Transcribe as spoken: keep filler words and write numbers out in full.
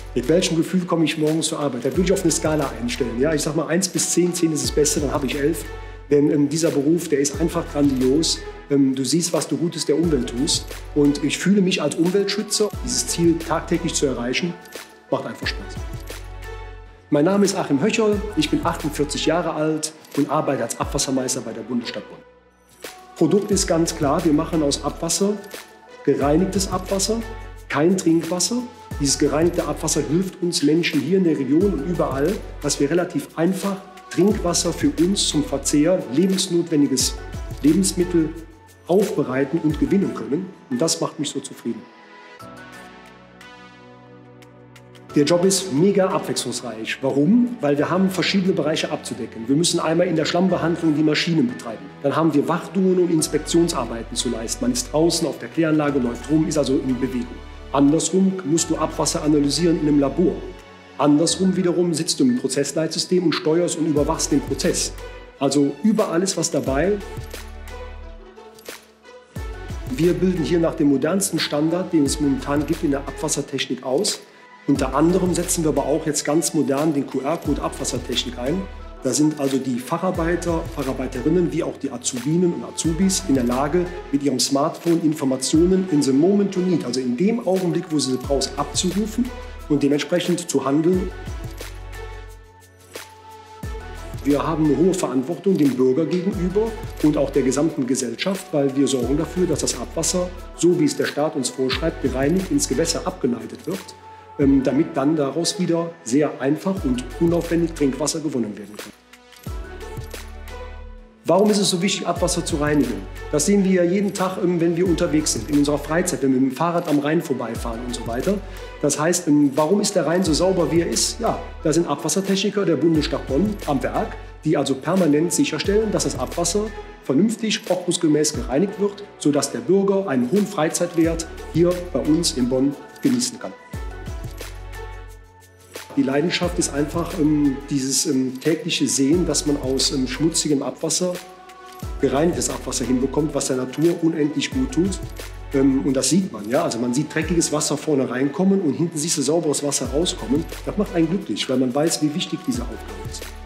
Mit welchem Gefühl komme ich morgens zur Arbeit? Da würde ich auf eine Skala einstellen. Ja, ich sage mal eins bis zehn, zehn ist das Beste, dann habe ich elf. Denn ähm, dieser Beruf, der ist einfach grandios. Ähm, du siehst, was du Gutes der Umwelt tust. Und ich fühle mich als Umweltschützer, dieses Ziel tagtäglich zu erreichen, macht einfach Spaß. Mein Name ist Achim Höcherl, ich bin achtundvierzig Jahre alt und arbeite als Abwassermeister bei der Bundesstadt Bonn. Produkt ist ganz klar, wir machen aus Abwasser gereinigtes Abwasser, kein Trinkwasser. Dieses gereinigte Abwasser hilft uns Menschen hier in der Region und überall, dass wir relativ einfach Trinkwasser für uns zum Verzehr, lebensnotwendiges Lebensmittel aufbereiten und gewinnen können. Und das macht mich so zufrieden. Der Job ist mega abwechslungsreich. Warum? Weil wir haben verschiedene Bereiche abzudecken. Wir müssen einmal in der Schlammbehandlung die Maschinen betreiben. Dann haben wir Wartungen und Inspektionsarbeiten zu leisten. Man ist draußen auf der Kläranlage, läuft rum, ist also in Bewegung. Andersrum musst du Abwasser analysieren in einem Labor. Andersrum wiederum sitzt du im Prozessleitsystem und steuerst und überwachst den Prozess. Also überall ist was dabei. Wir bilden hier nach dem modernsten Standard, den es momentan gibt in der Abwassertechnik aus. Unter anderem setzen wir aber auch jetzt ganz modern den Q R-Code Abwassertechnik ein. Da sind also die Facharbeiter, Facharbeiterinnen wie auch die Azubinen und Azubis in der Lage, mit ihrem Smartphone Informationen in the moment to need, also in dem Augenblick, wo sie sie brauchst, abzurufen und dementsprechend zu handeln. Wir haben eine hohe Verantwortung dem Bürger gegenüber und auch der gesamten Gesellschaft, weil wir sorgen dafür, dass das Abwasser, so wie es der Staat uns vorschreibt, gereinigt ins Gewässer abgeleitet wird, damit dann daraus wieder sehr einfach und unaufwendig Trinkwasser gewonnen werden kann. Warum ist es so wichtig, Abwasser zu reinigen? Das sehen wir ja jeden Tag, wenn wir unterwegs sind, in unserer Freizeit, wenn wir mit dem Fahrrad am Rhein vorbeifahren und so weiter. Das heißt, warum ist der Rhein so sauber, wie er ist? Ja, da sind Abwassertechniker der Bundesstadt Bonn am Werk, die also permanent sicherstellen, dass das Abwasser vernünftig, ordnungsgemäß gereinigt wird, sodass der Bürger einen hohen Freizeitwert hier bei uns in Bonn genießen kann. Die Leidenschaft ist einfach ähm, dieses ähm, tägliche Sehen, dass man aus ähm, schmutzigem Abwasser gereinigtes Abwasser hinbekommt, was der Natur unendlich gut tut. Ähm, und das sieht man. Ja? Also man sieht dreckiges Wasser vorne reinkommen und hinten siehst du sauberes Wasser rauskommen. Das macht einen glücklich, weil man weiß, wie wichtig diese Aufgabe ist.